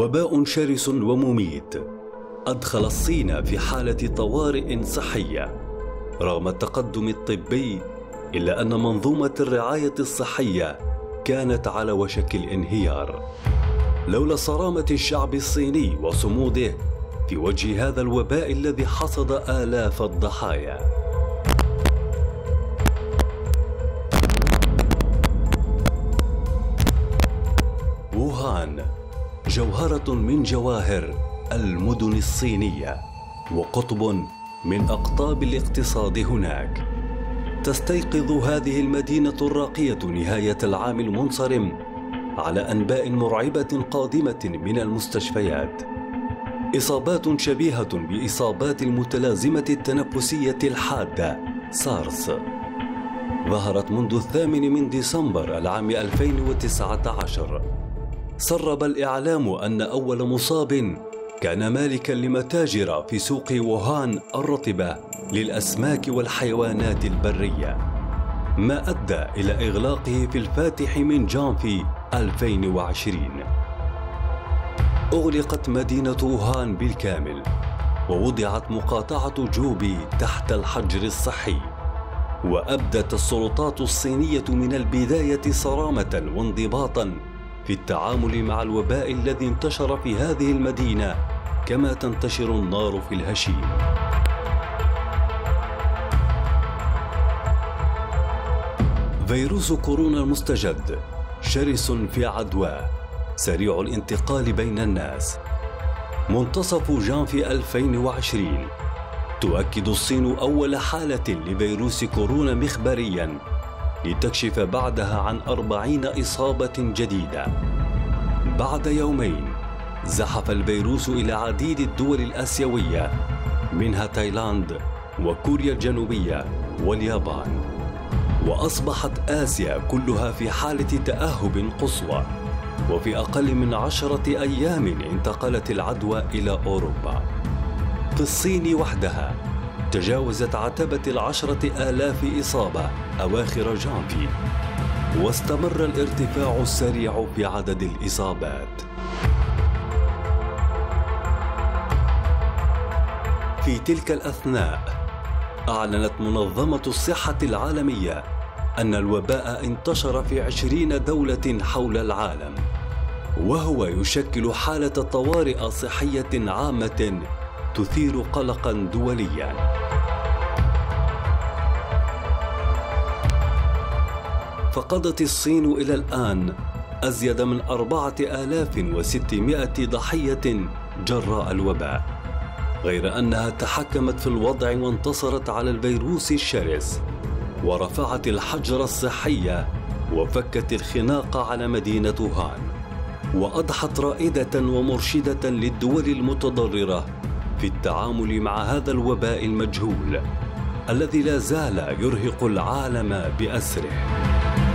وباء شرس ومميت أدخل الصين في حالة طوارئ صحية. رغم التقدم الطبي إلا أن منظومة الرعاية الصحية كانت على وشك الانهيار لولا صرامة الشعب الصيني وصموده في وجه هذا الوباء الذي حصد آلاف الضحايا. ووهان جوهرة من جواهر المدن الصينية وقطب من أقطاب الاقتصاد هناك. تستيقظ هذه المدينة الراقية نهاية العام المنصرم على أنباء مرعبة قادمة من المستشفيات. إصابات شبيهة بإصابات المتلازمة التنفسية الحادة سارس ظهرت منذ 8 من ديسمبر العام 2019. سرب الإعلام أن أول مصاب كان مالكا لمتاجر في سوق ووهان الرطبة للأسماك والحيوانات البرية، ما أدى إلى إغلاقه في الفاتح من جانفي 2020. أغلقت مدينة ووهان بالكامل ووضعت مقاطعة جوبي تحت الحجر الصحي. وأبدت السلطات الصينية من البداية صرامة وانضباطا في التعامل مع الوباء الذي انتشر في هذه المدينة كما تنتشر النار في الهشيم. فيروس كورونا المستجد شرس في عدواه، سريع الانتقال بين الناس. منتصف جانفي 2020 تؤكد الصين أول حالة لفيروس كورونا مخبرياً، لتكشف بعدها عن 40 إصابة جديدة. بعد يومين زحف الفيروس إلى عديد الدول الآسيوية منها تايلاند وكوريا الجنوبية واليابان، وأصبحت آسيا كلها في حالة تأهب قصوى. وفي أقل من 10 أيام انتقلت العدوى إلى أوروبا. في الصين وحدها تجاوزت عتبة 10,000 إصابة أواخر جانفي، واستمر الارتفاع السريع في عدد الإصابات. في تلك الأثناء أعلنت منظمة الصحة العالمية أن الوباء انتشر في 20 دولة حول العالم، وهو يشكل حالة طوارئ صحية عامة تثير قلقا دوليا. فقدت الصين إلى الآن أزيد من 4600 ضحية جراء الوباء، غير أنها تحكمت في الوضع وانتصرت على الفيروس الشرس، ورفعت الحجر الصحي وفكت الخناق على مدينة ووهان، وأضحت رائدة ومرشدة للدول المتضررة في التعامل مع هذا الوباء المجهول الذي لا زال يرهق العالم بأسره.